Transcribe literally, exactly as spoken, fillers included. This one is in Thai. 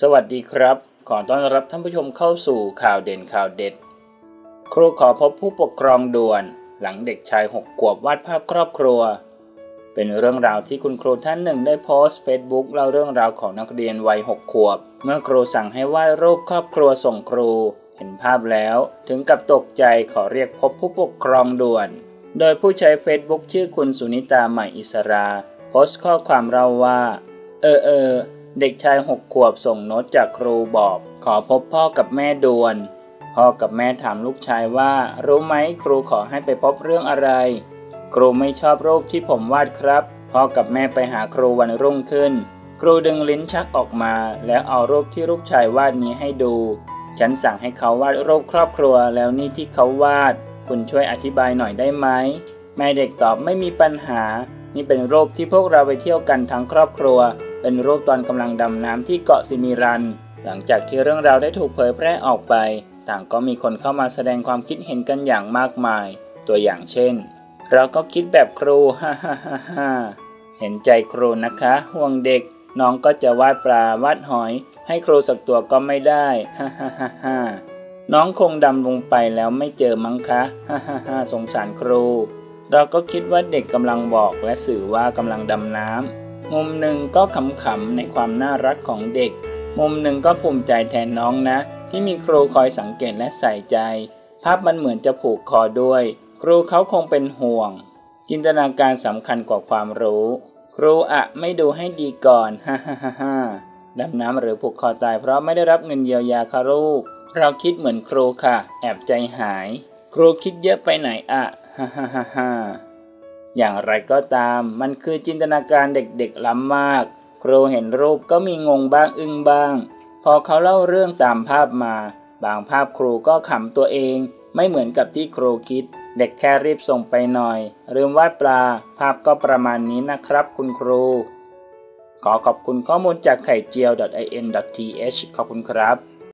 สวัสดีครับขอต้อนรับท่านผู้ชมเข้าสู่ข่าวเด่นข่าวเด็ดครูขอพบผู้ปกครองด่วนหลังเด็กชายหกขวบวาดภาพครอบครัวเป็นเรื่องราวที่คุณครูท่านหนึ่งได้โพสต์เฟซบุ๊กเล่าเรื่องราวของนักเรียนวัยหกขวบเมื่อครูสั่งให้วาดรูปครอบครัวส่งครูเห็นภาพแล้วถึงกับตกใจขอเรียกพบผู้ปกครองด่วนโดยผู้ใช้เฟซบุ๊กชื่อคุณสุนิตาใหม่อิสราโพสต์ข้อความเล่าว่าเออเออเด็กชายหกขวบส่งโน้ตจากครูบอกขอพบพ่อกับแม่ด่วนพ่อกับแม่ถามลูกชายว่ารู้ไหมครูขอให้ไปพบเรื่องอะไรครูไม่ชอบรูปที่ผมวาดครับพ่อกับแม่ไปหาครูวันรุ่งขึ้นครูดึงลิ้นชักออกมาแล้วเอารูปที่ลูกชายวาดนี้ให้ดูฉันสั่งให้เขาวาดรูปครอบครัวแล้วนี่ที่เขาวาดคุณช่วยอธิบายหน่อยได้ไหมแม่เด็กตอบไม่มีปัญหานี่เป็นรูปที่พวกเราไปเที่ยวกันทั้งครอบครัวเป็นรูปตอนกำลังดำน้ำที่เกาะซิมิรันหลังจากที่เรื่องราวได้ถูกเผยแพร่ออกไปต่างก็มีคนเข้ามาแสดงความคิดเห็นกันอย่างมากมายตัวอย่างเช่นเราก็คิดแบบครูฮ่าฮ่าฮ่าฮ่าเห็นใจครูนะคะห่วงเด็กน้องก็จะวาดปลาวาดหอยให้ครูสักตัวก็ไม่ได้ฮ่าฮ่าฮ่าฮ่าน้องคงดำลงไปแล้วไม่เจอมั้งคะฮ่าฮ่าฮ่าสงสารครูเราก็คิดว่าเด็กกำลังบอกและสื่อว่ากำลังดำน้ำมุมหนึ่งก็ขำๆในความน่ารักของเด็กมุมหนึ่งก็ภูมิใจแทนน้องนะที่มีครูคอยสังเกตและใส่ใจภาพมันเหมือนจะผูกคอด้วยครูเขาคงเป็นห่วงจินตนาการสำคัญกว่าความรู้ครูอะไม่ดูให้ดีก่อนฮ่าฮ่าฮ่าฮ่าดำน้ำหรือผูกคอตายเพราะไม่ได้รับเงินเยียวยาค่ะลูกเราคิดเหมือนครูค่ะแอบใจหายครูคิดเยอะไปไหนอะฮ่าฮ่าฮ่าฮ่าอย่างไรก็ตามมันคือจินตนาการเด็กๆล้ำมากครูเห็นรูปก็มีงงบ้างอึ้งบ้างพอเขาเล่าเรื่องตามภาพมาบางภาพครูก็ขำตัวเองไม่เหมือนกับที่ครูคิดเด็กแค่รีบส่งไปหน่อยลืมวาดปลาภาพก็ประมาณนี้นะครับคุณครูขอขอบคุณข้อมูลจากไข่เจียว .in.th ขอบคุณครับ